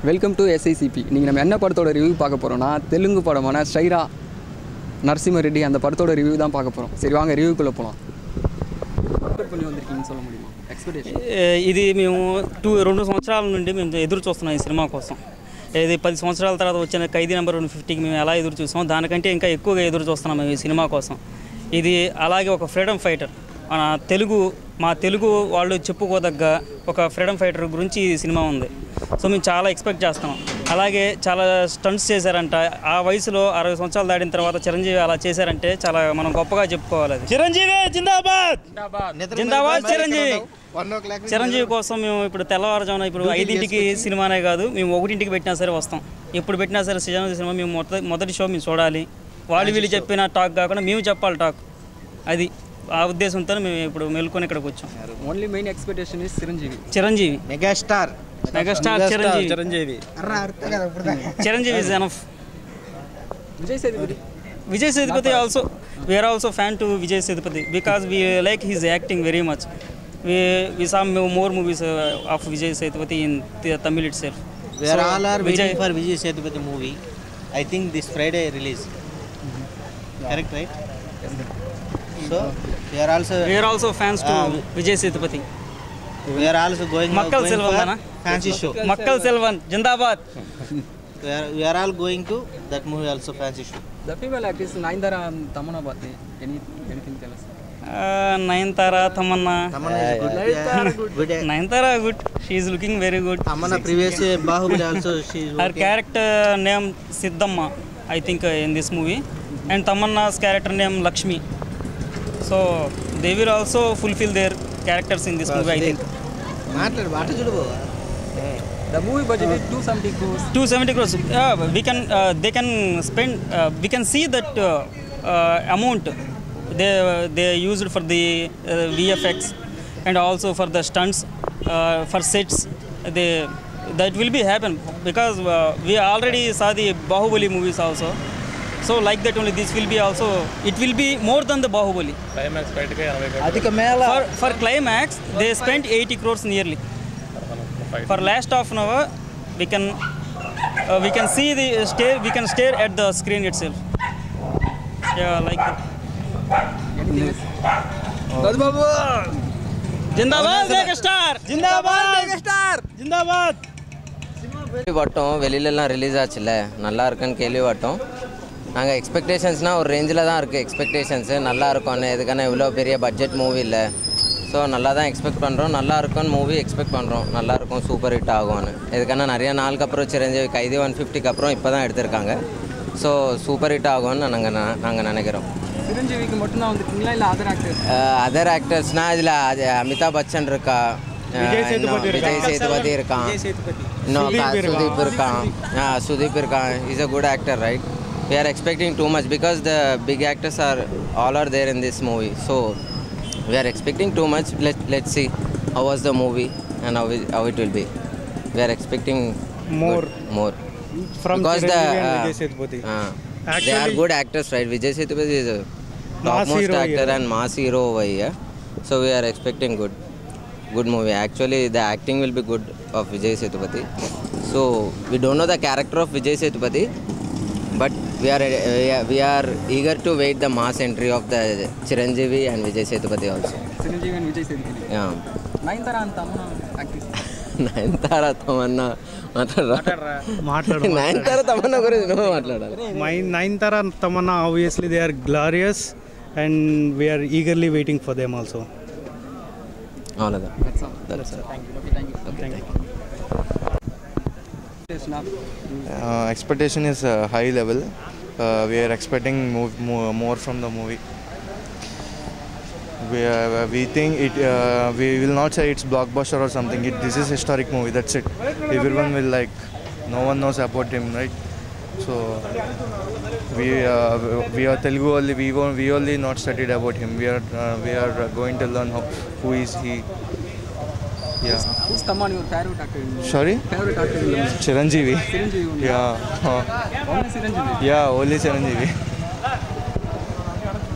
Welcome to Sicp. நீங்கள் நம்ம என்ன படத்தோட ரிவ்யூ பார்க்க போறோம்னா தெலுங்கு படமான Sye Raa Narasimha Reddy அந்த படத்தோட ரிவ்யூ தான் பார்க்க போறோம். சரி வாங்க ரிவ்யூக்குள்ள போலாம். எக்ஸ்பெக்ட் பண்ணி வந்திருக்கீங்கன்னு சொல்ல முடியுமா? எக்ஸ்பெக்டேஷன் ఇది మేము 2 సంవత్సరాల నుండి మేము ఎదురు చూస్తున్నాం ఈ సినిమా కోసం. ఇది 10 సంవత్సరాల తర్వాత వచ్చిన ఖైదీ నెంబర్ 150కి మేము ఎలా ఎదురు చూసాం దానికంటే ఇంకా ఎక్కువగా ఎదురు చూస్తున్నాం ఈ సినిమా కోసం. ఇది అలాగే ఒక ఫ్రీడమ్ ఫైటర్ మన మా తెలుగు వాళ్ళు చెప్పుకోదగ్గ ఒక ఫ్రీడమ్ ఫైటర్ గురించి ఈ సినిమా ఉంది. సో మేము చాలా ఎక్స్పెక్ట్ చేస్తాం. అలాగే చాలా స్టంట్స్ చేశారంట. ఆ వయసులో 60 సంవత్సరాలు దాటిన తర్వాత చిరంజీవి అలా చేశారంటే చాలా మనం గొప్పగా చెప్పుకోవాలి. అది చిరంజీవి జిందాబాద్ జిందాబాద్ చిరంజీవి కోసం మేము ఇప్పుడు తెల్లవారుజామున ఇప్పుడు 5ంటికి సినిమానే కాదు మేము 1ంటికి పెట్టినా సరే వస్తాం. ఎప్పుడు పెట్టినా సరే సినిమా మేము మొదటి షో మేము చూడాలి. వాళ్ళు వీళ్ళు చెప్పిన టాక్ కాకుండా మేము చెప్పాలి టాక్. అది ఆ ఉద్దేశంతో మేము ఇప్పుడు మెలుకొని ఇక్కడికి వచ్చాం. Only main expectation is Chiranjeevi megastar Chiranjeevi is enough. Vijay Sethupathi also, we are also fan to Vijay Sethupathi because we like his acting very much. We saw more movies of Vijay Sethupathi in Tamil itself. We are all waiting for Vijay Sethupathi movie. I think this Friday release. Correct, right? So we are also fans to Vijay Sethupathi. We are also going for fancy show. Makkal Selvan Jindabad. We are all going to that movie also fancy show. The female actress Nayanthara and Tamanna Bhatti. Anything tell us? Nayanthara, Tamanna is good. Nayanthara good. She is looking very good. Tamanna previous Bahubali also she is her character name Siddhamma I think in this movie and Tamanna's character name Lakshmi. So they will also fulfill their characters in this movie I think. The movie budget is 270 crores. 270 crores. They can spend. We can see that amount they used for the VFX and also for the stunts, for sets. That will be happen because we already saw the Bahubali movies also. So like that only this will be also. It will be more than the Bahubali. For climax they spent 80 crores nearly. For last half an hour, we can see the stare. We can stare at the screen itself. Yeah, like that. Jindabad, megastar! Jindabad, Jindabad! வட்டோம் வெளியிலலாம் release ஆச்சுல்ல நல்லா இருக்குன்னு கேள்விப்பட்டோம். நாங்கள் எக்ஸ்பெக்டேஷன்ஸ்னால் ஒரு ரேஞ்சில் தான் இருக்குது. எக்ஸ்பெக்டேஷன்ஸு நல்லா இருக்கும்னு எதுக்கான இவ்வளோ பெரிய பட்ஜெட் மூவி இல்லை. ஸோ நல்லா தான் எக்ஸ்பெக்ட் பண்ணுறோம். நல்லா இருக்கும்னு மூவி எக்ஸ்பெக்ட் பண்ணுறோம். நல்லாயிருக்கும் சூப்பர் ஹிட் ஆகும்னு. இதுக்கான நிறைய நாளுக்கு அப்புறம் சிரஞ்சீவி கைதி 150க்கு அப்புறம் இப்போ தான் எடுத்திருக்காங்க. ஸோ சூப்பர் ஹிட் ஆகும்னு நாங்கள் நினைக்கிறோம். சிரஞ்சீவிக்கு மட்டும்தான் வந்துருக்கீங்களா இல்லை அதர் ஆக்டர்ஸ்னால் இதில் அமிதாப் பச்சன் இருக்கா, விஜய் சேதுபதி இருக்கான், இன்னும் சுதீப் இருக்கான். சுதீப் இருக்கான். Is a good actor right. We are expecting too much because the big actors all are there in this movie. So we are expecting too much. Let's see how was the movie and how it will be. We are expecting more from because Vijay Sethupathi. They are good actors, right? Vijay Sethupathi is a topmost actor and mass hero over here. So we are expecting good movie. Actually, the acting will be good of Vijay Sethupathi. So we don't know the character of Vijay Sethupathi, but we are eager to wait the mass entry of the Chiranjeevi and Vijay Sethupathi also. Chiranjeevi and Vijay Sethupathi. Yeah. Nayanthara and Tamanna actress. Nayanthara Tamanna Nayanthara Tamanna guరించి నువ్వు మాట్లాడాలి. Nayanthara and Tamanna obviously they are glorious and we are eagerly waiting for them also. Avlada. That's all. Thank you. Expectation is high level. We are expecting more from the movie. We think it. We will not say it's blockbuster or something. This is historic movie. That's it. Everyone will like. No one knows about him, right? So we are Telugu only. We only not studied about him. We are going to learn who is he. Yeah. Who's Tamanna your favorite actor? Sorry? Favorite actor in the movie? Chiranjeevi. Only? Yeah. Only Chiranjeevi? Yeah, only Chiranjeevi.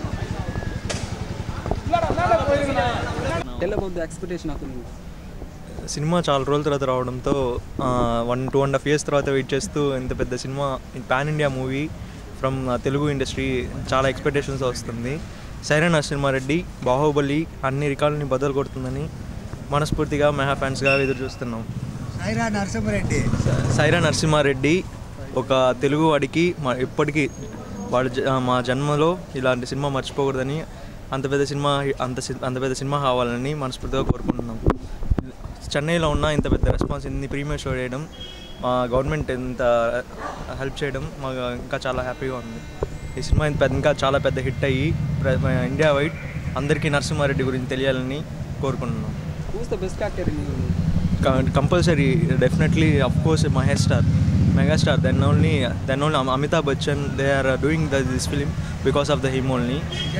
Tell about the expectation of the movie. సినిమా చాలా రోజుల తర్వాత రావడంతో 1-2.5 years తర్వాత wait చేస్తూ ఇంత పెద్ద సినిమా pan India movie from Telugu industry చాలా ఎక్స్పెక్టేషన్స్ వస్తుంది. సై రా నరసింహ రెడ్డి బాహుబలి అన్ని రికార్డులని బదులు కొడుతుందని మనస్ఫూర్తిగా మెగా ఫ్యాన్స్గా ఎదురు చూస్తున్నాం. సై రా నరసింహ రెడ్డి ఒక తెలుగు వాడికి ఎప్పటికీ మా జన్మలో ఇలాంటి సినిమా మర్చిపోకూడదని అంత పెద్ద సినిమా కావాలని మనస్ఫూర్తిగా కోరుకుంటున్నాం. చెన్నైలో ఉన్న ఇంత పెద్ద రెస్పాన్స్ ఇన్ని ప్రీమియర్ షో చేయడం, మా గవర్నమెంట్ ఇంత హెల్ప్ చేయడం మాకు ఇంకా చాలా హ్యాపీగా ఉంది. ఈ సినిమా ఇంకా చాలా పెద్ద హిట్ అయ్యి ఇండియా వైడ్ అందరికీ నరసింహారెడ్డి గురించి తెలియాలని కోరుకుంటున్నాం. Compulsory definitely of course megastar then only Amitabh Bachchan, they are doing this film because of him only.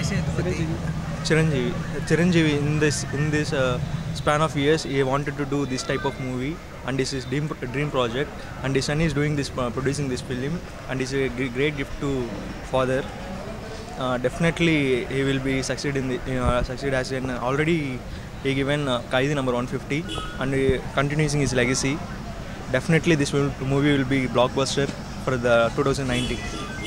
Chiranjeevi in this span of years he wanted to do this type of movie and this is dream project, and his son is doing this producing this film, and it's a great gift to father. Definitely he will be succeed as in already he given Kaidi number 150 and continuing his legacy. Definitely this movie will be blockbuster for the 2019.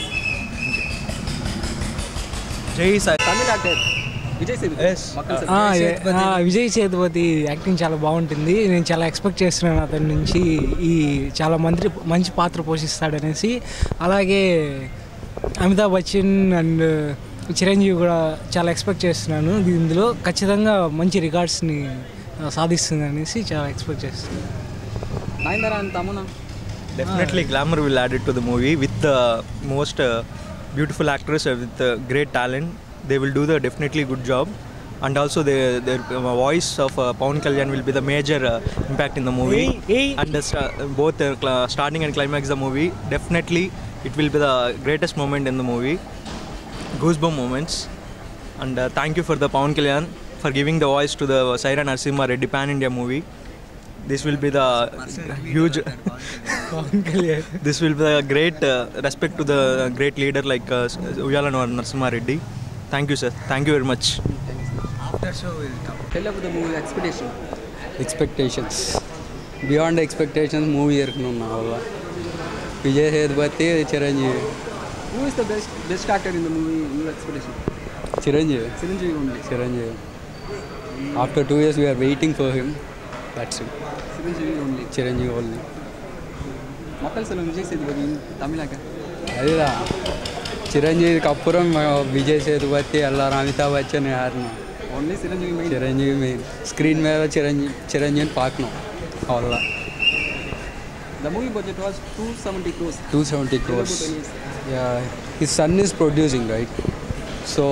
Jai Sai. Tamil actor Vijay Sethupathi. Yes. Vijay Sethupathi acting చాలా బాగుంటుంది. నేను చాలా expect చేస్తున్నాను అతని నుంచి ఈ చాలా మంచి పాత్ర పోషిస్తాడనేసి. అలాగే అమితాబ్ బచ్చన్ అండ్ చిరంజీవి కూడా చాలా ఎక్స్పెక్ట్ చేస్తున్నాను. ఇందులో ఖచ్చితంగా మంచి రికార్డ్స్ని సాధిస్తుంది అనేసి చాలా ఎక్స్పెక్ట్ చేస్తున్నాను. Nayanthara and Tamuna. Definitely glamour will add it to the movie with the most beautiful actress with great talent. They will do the definitely good job, and also the voice of Pawan Kalyan will be the major impact in the movie. And both starting and climax the movie, definitely it will be the greatest moment in the movie, goosebump moments. And thank you for the Pawan Kalyan for giving the voice to the Sye Raa Narasimha Reddy pan India movie. This will be the huge this will be a great respect to the great leader like Uyyalawada Narasimha Reddy. Thank you sir, thank you very much. After show will come. Tell about the movie expectations. Beyond expectations movie irukonu nalla. Vijay Sethupathi, Chiranjeevi. Who is the best actor in the movie? Your expectation? Chiranjeevi only. After 2 years we are waiting for him. That's it. Chiranjeevi only. Makkal Selvam Vijay Sethupathi Tamil actor. Adida Chiranjeevi kappuram Vijay Sethupathi allaram Amitabh Bachchan yarna. Only Chiranjeevi main. Screen mera Chiranjeevi paakno. Alla. The movie budget was 270 crores. 270 crores. Yeah, his son is producing, right? So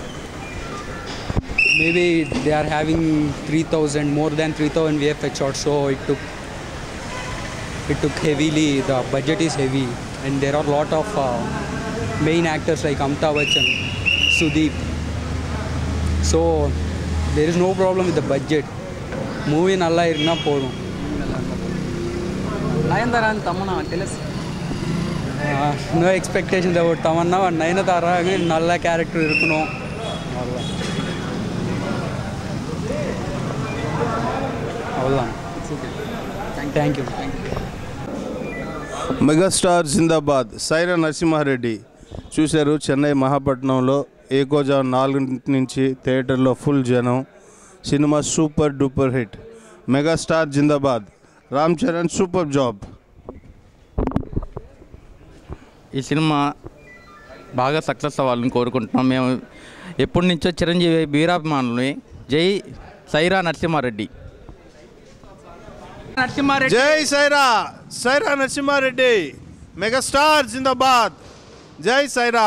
maybe they are having 3,000, more than 3,000 VFX shots, so it took heavily, the budget is heavy, and there are a lot of main actors like Amitabh Bachchan, Sudeep, so there is no problem with the budget. Movie nalla irna podum. Nayanthara and Tamuna, tell us. No expectations about Tamanna and Nayanthara, nalla character irukuno. It's okay. Thank you. Megastar జిందాబాద్ సై రా నరసింహ రెడ్డి చూశారు. చెన్నై మహాపట్నంలో ఏకోజా 4 నుంచి థియేటర్లో full జనం. Cinema super duper hit. Megastar జిందాబాద్. Ram Charan super job. ఈ cinema బాగా success అవ్వాలని కోరుకుంటున్నాం. మేము ఎప్పటి నుంచో చిరంజీవి వీరాభిమానులని. జై సై రా నరసింహారెడ్డి. జై సై రా. సై రా నరసింహ రెడ్డి. మెగాస్టార్ జిందాబాద్. జై సై రా.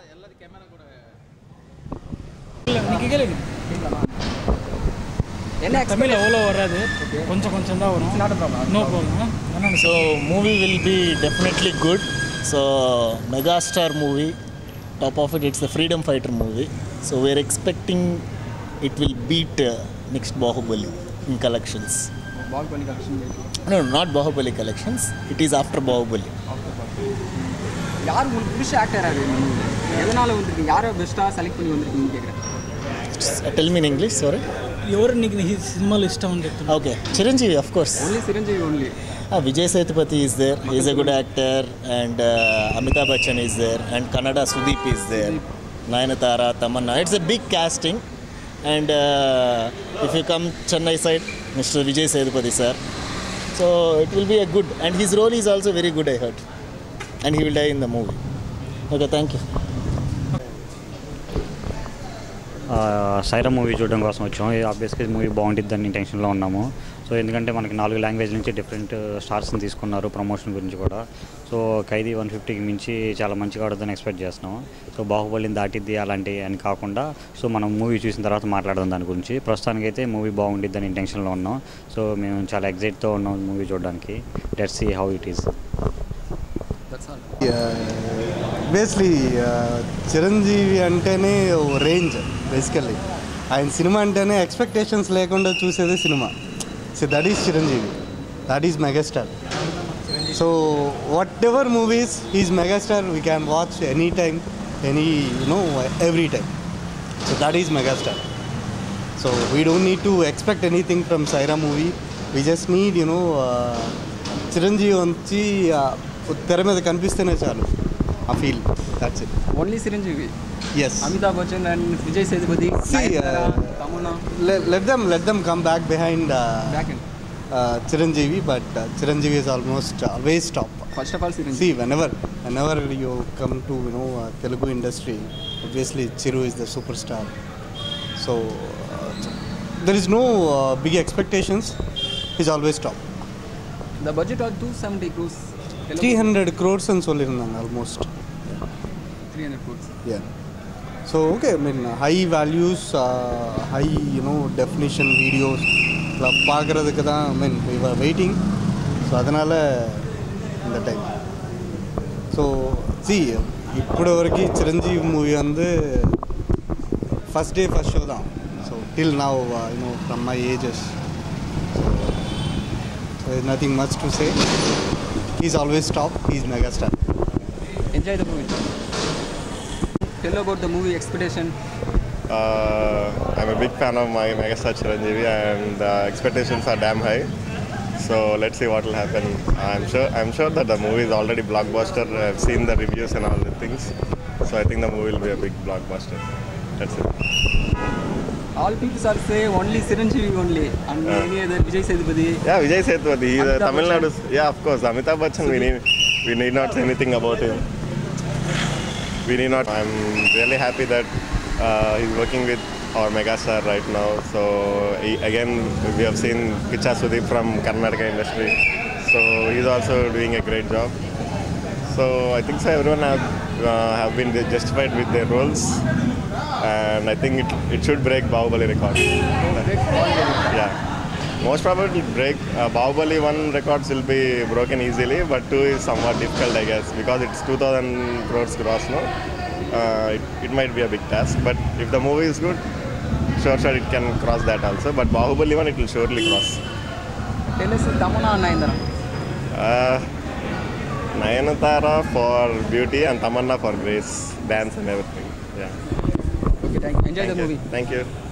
தமிழ் அவ்வளோ வராது, கொஞ்சம் தான் வரும். No problem. So movie will be definitely good. So megastar movie, top of it, it's the freedom fighter movie. So we're expecting it will beat next Bahubali in collections. Bahubali collection? No, not Bahubali collections. It is after Bahubali. யார் உங்களுக்கு பிடிச்ச actor அது? எதனால வந்திருக்கு? யாரை பெஸ்ட்டாக select பண்ணி வந்திருக்கீங்கன்னு கேட்குறேன். Tell me in English, sorry. ఎవరు నీకు ఈ సినిమాలో ఇష్టం అని చెప్తున్నా? Okay, Chiranjeevi, of course. Only Chiranjeevi only. Vijay Sethupathi is there. He's a good actor, and Amitabh Bachchan is there, and Kannada Sudeep is there. Nayanthara, Tamanna. It's a big casting, and if you come Chennai side, Mr. Vijay Sethupathi sir. So it will be a good, and his role is also very good, I heard, and he will die in the movie. Okay, thank you. Sye Raa movie చూడడం కోసం వచ్చాం. ఆబ్వియస్గా movie బాగుంటుందని టెన్షన్లో ఉన్నాము. So ఎందుకంటే మనకి 4 language నుంచి డిఫరెంట్ స్టార్స్ని తీసుకున్నారు ప్రమోషన్ గురించి కూడా. సో ఖైదీ 150కి మించి చాలా మంచిగా ఆడుతుందని ఎక్స్పెక్ట్ చేస్తున్నాం. సో బాహుబలిని దాటిద్ది అలాంటి అని కాకుండా సో మనం మూవీ చూసిన తర్వాత మాట్లాడదాం దాని గురించి. ప్రస్తుతానికైతే మూవీ బాగుంటుందని టెన్షన్లో ఉన్నాం. సో మేము చాలా ఎగ్జైట్తో ఉన్నాం మూవీ చూడడానికి. Let's see how it is. Basically Chiranjeevi అంటేనే రేంజ్ బేసికల్లీ. ఆయన సినిమా అంటేనే ఎక్స్పెక్టేషన్స్ లేకుండా చూసేదే cinema. So that is Chiranjeevi, that is megastar. So whatever movies is megastar, we can watch any time, every time. So that is megastar. So we don't need to expect anything from Sye Raa movie. We just need Chiranjeevi వచ్చి తెర మీద కనిపిస్తేనే చాలు. I feel that's it. Only Chiranjeevi. Yes. Amitabh Bachchan and Vijay Sethupathi. See, let them come back behind Chiranjeevi, but Chiranjeevi is almost always top. First of all, Chiranjeevi. See, whenever you come to Telugu industry, obviously Chiru is the superstar. So there is no big expectations. He's always top. The budget was 270 crores. 300 crores and solirundanga almost. 300 crores. Yeah. So okay, I mean high values, high definition videos la paakradhukku da, I mean we were waiting. So adanal in the time. So see, ippudu varaki Chiranjeevi movie and first day first show da. So till now from my ages, so there's nothing much to say. He's always top. He's megastar. Enjoy the movie. Tell about the movie expectation. I'm a big fan of my megastar Chiranjeevi, and expectations are damn high. So let's see what will happen. I'm sure that the movie is already blockbuster. I've seen the reviews and all the things. So I think the movie will be a big blockbuster. That's it. All people are say only Chiranjeevi only, and any other Vijay Sethupathi. Yeah, Vijay Sethupathi. He's a Tamil Nadu. Yeah, of course. Amitabh Bachchan. We need not say anything about him. We need not. I'm really happy that he's working with our megastar right now. So again, we have seen Kicha Sudeep from Kannada industry. So he's also doing a great job. So I think so everyone have been justified with their roles. And I think it should break Bahubali record. Yeah, most probably break Bahubali 1 records will be broken easily, but 2 is somewhat difficult, I guess, because it's 2,000 crores gross. No, it might be a big task, but if the movie is good, sure it can cross that also. But Bahubali 1 it will surely cross. Tell us Tamanna and Nayanthara. Nayanthara for beauty and Tamanna for grace, dance and everything. Yeah. Okay, thank you. Enjoy the movie. Thank you.